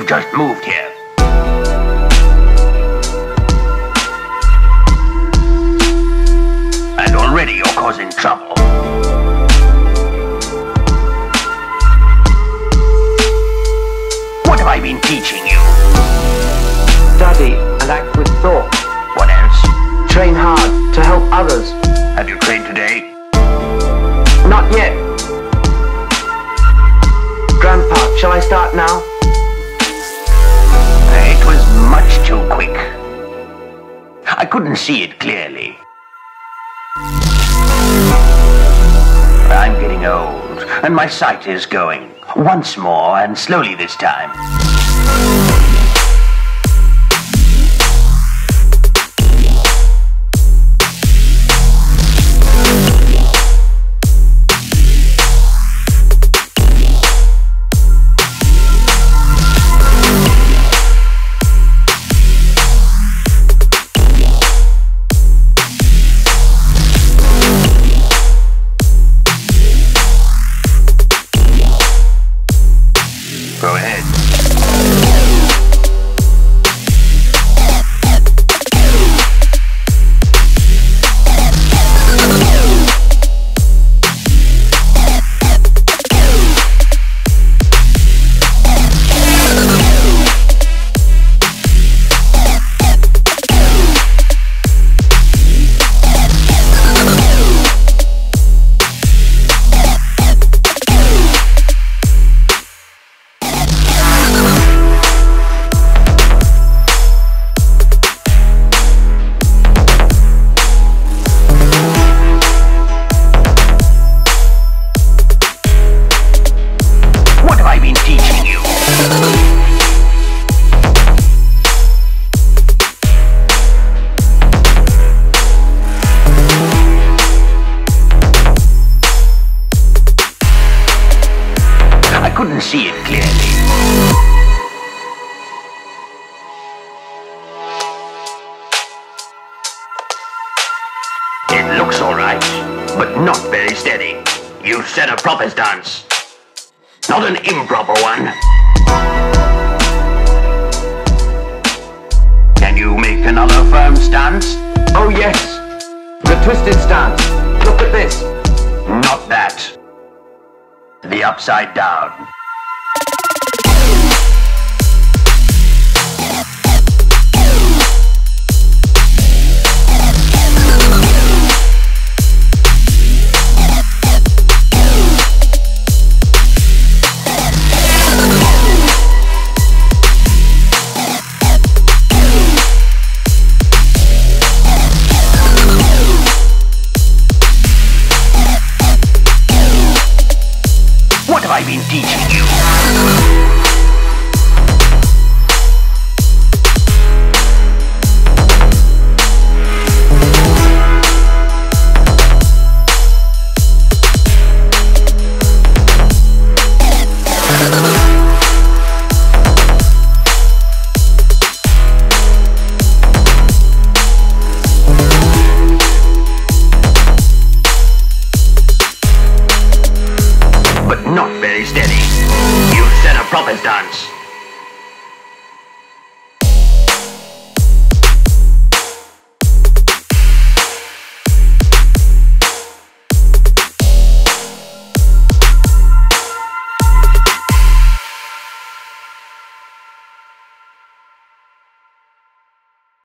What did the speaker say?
just moved here. And already you're causing trouble. What have I been teaching you? Study and act with thought. What else? Train hard to help others. Have you trained today? Not yet. Grandpa, shall I start now? It was much too quick. I couldn't see it clearly. I'm getting old, and my sight is going. Once more, and slowly this time. Go ahead. I couldn't see it clearly. It looks all right, but not very steady. You set a proper stance, not an improper one. Can you make another firm stance? Oh yes, the twisted stance. Look at this. Not that. The upside down.